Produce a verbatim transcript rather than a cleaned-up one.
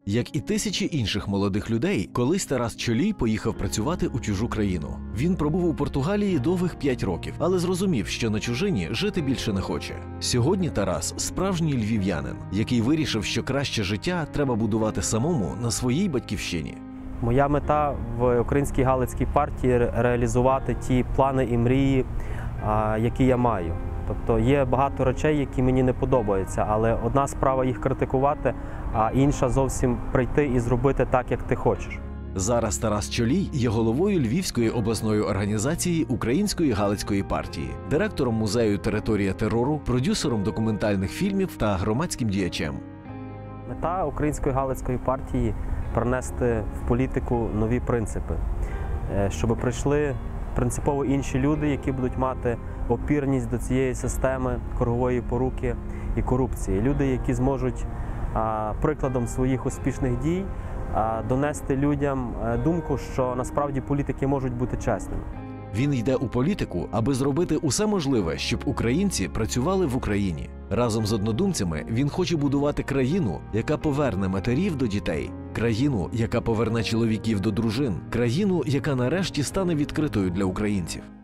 Як і тисячі інших молодих людей, колись Тарас Чолій поїхав працювати у чужу країну. Він пробув у Португалії довгих п'ять років, але зрозумів, що на чужині жити більше не хоче. Сьогодні Тарас – справжній львів'янин, який вирішив, що краще життя треба будувати самому на своїй батьківщині. Моя мета в Українській Галицькій партії – реалізувати ті плани і мрії, які я маю. Тобто є багато речей, які мені не подобаються, але одна справа їх критикувати, а інша зовсім прийти і зробити так, як ти хочеш. Зараз Тарас Чолій є головою Львівської обласної організації Української Галицької партії, директором музею «Територія терору», продюсером документальних фільмів та громадським діячем. Мета Української Галицької партії – принести в політику нові принципи, щоб прийшли принципово інші люди, які будуть мати опірність до цієї системи кругової поруки і корупції. Люди, які зможуть а, прикладом своїх успішних дій а, донести людям думку, що насправді політики можуть бути чесними. Він йде у політику, аби зробити усе можливе, щоб українці працювали в Україні. Разом з однодумцями він хоче будувати країну, яка поверне матерів до дітей, країну, яка поверне чоловіків до дружин, країну, яка нарешті стане відкритою для українців.